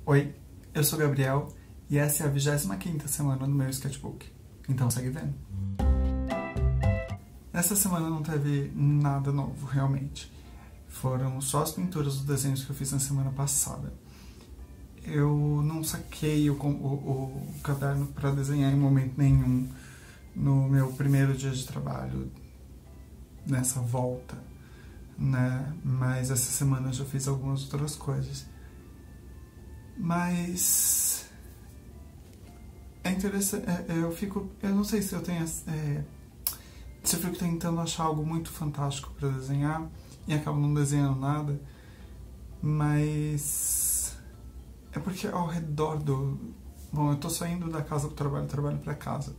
Oi, eu sou o Gabriel e essa é a 25ª semana do meu sketchbook, então segue vendo. Essa semana não teve nada novo, realmente. Foram só as pinturas dos desenhos que eu fiz na semana passada. Eu não saquei o caderno para desenhar em momento nenhum no meu primeiro dia de trabalho, nessa volta, né? Mas essa semana eu já fiz algumas outras coisas. Mas é interessante, eu não sei se eu tenho, se eu fico tentando achar algo muito fantástico para desenhar e acabo não desenhando nada, mas é porque ao redor bom, eu tô saindo da casa pro trabalho pra casa,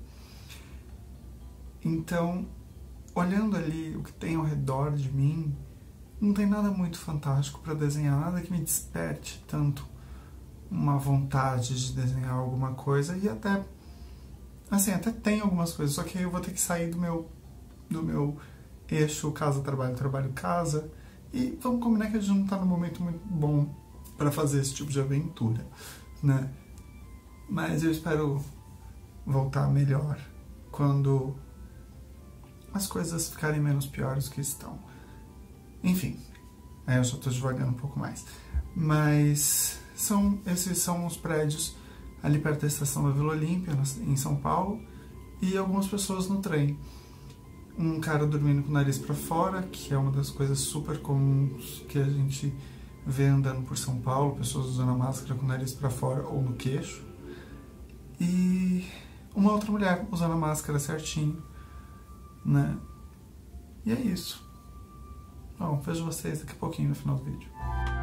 então olhando ali o que tem ao redor de mim, não tem nada muito fantástico para desenhar, nada que me desperte tanto uma vontade de desenhar alguma coisa. E até tem algumas coisas, só que aí eu vou ter que sair do meu eixo casa-trabalho, trabalho-casa, e vamos combinar que a gente não tá num momento muito bom para fazer esse tipo de aventura, né? Mas eu espero voltar melhor quando as coisas ficarem menos piores do que estão. Enfim, aí eu só tô devagando um pouco mais. Mas esses são os prédios ali perto da estação da Vila Olímpia, em São Paulo, e algumas pessoas no trem. Um cara dormindo com o nariz para fora, que é uma das coisas super comuns que a gente vê andando por São Paulo, pessoas usando a máscara com o nariz para fora ou no queixo. E uma outra mulher usando a máscara certinho, né? E é isso. Bom, vejo vocês daqui a pouquinho no final do vídeo.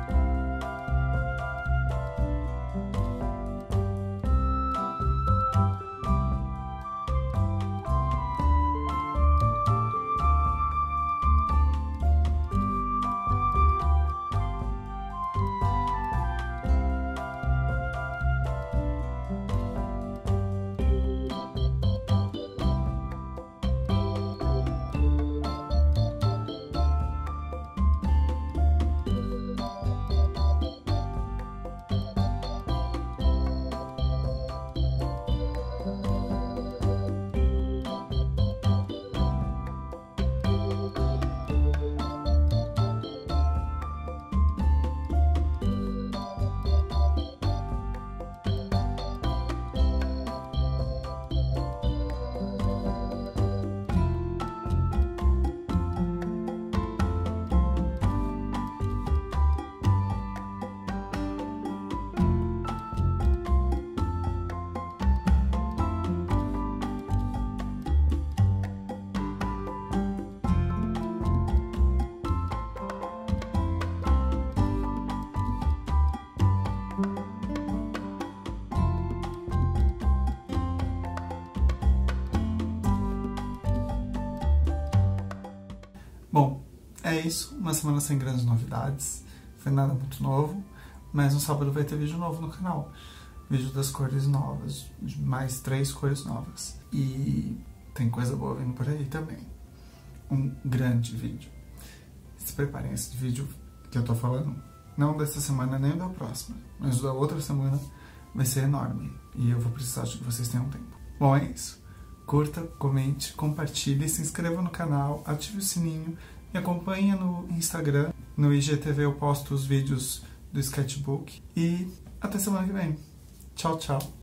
Bom, é isso, uma semana sem grandes novidades, foi nada muito novo, mas no sábado vai ter vídeo novo no canal, vídeo das cores novas, mais 3 cores novas, e tem coisa boa vindo por aí também, um grande vídeo. Se preparem, esse vídeo que eu tô falando, não dessa semana nem da próxima, mas da outra semana vai ser enorme, e eu vou precisar de que vocês tenham tempo. Bom, é isso. Curta, comente, compartilhe, se inscreva no canal, ative o sininho, me acompanhe no Instagram, no IGTV eu posto os vídeos do sketchbook e até semana que vem. Tchau, tchau!